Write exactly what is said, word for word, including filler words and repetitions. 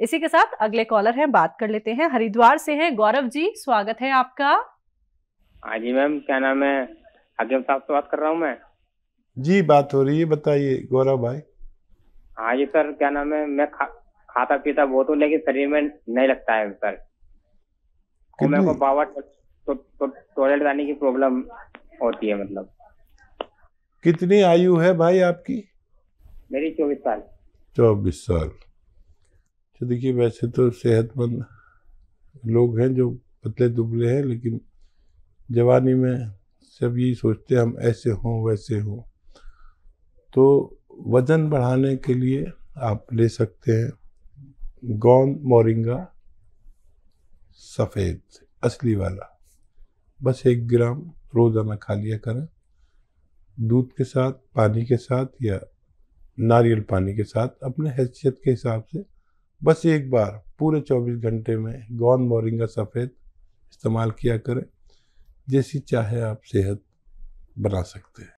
इसी के साथ अगले कॉलर हैं, बात कर लेते हैं। हरिद्वार से हैं गौरव जी, स्वागत है आपका। हाँ जी मैम, क्या नाम है? हाकिम साहब से बात कर रहा हूँ मैं। जी बात हो रही है, बताइए गौरव भाई। हाँ जी सर, क्या नाम है, मैं खा, खाता पीता बहुत हूँ लेकिन शरीर में नहीं लगता है सर। और मेरे कितनी को बाबा तो, तो, तो, टॉयलेट जाने की प्रॉब्लम होती है मतलब। कितनी आयु है भाई आपकी? मेरी चौबीस साल। चौबीस साल। तो देखिए, वैसे तो सेहतमंद लोग हैं जो पतले दुबले हैं, लेकिन जवानी में सब यही सोचते हैं हम ऐसे हों वैसे हों। तो वजन बढ़ाने के लिए आप ले सकते हैं गौंद मोरिंगा सफ़ेद, असली वाला। बस एक ग्राम रोज़ाना खा लिया करें, दूध के साथ, पानी के साथ या नारियल पानी के साथ, अपने हैसियत के हिसाब से। बस एक बार पूरे चौबीस घंटे में गौंद मोरिंगा सफ़ेद इस्तेमाल किया करें, जैसी चाहे आप सेहत बना सकते हैं।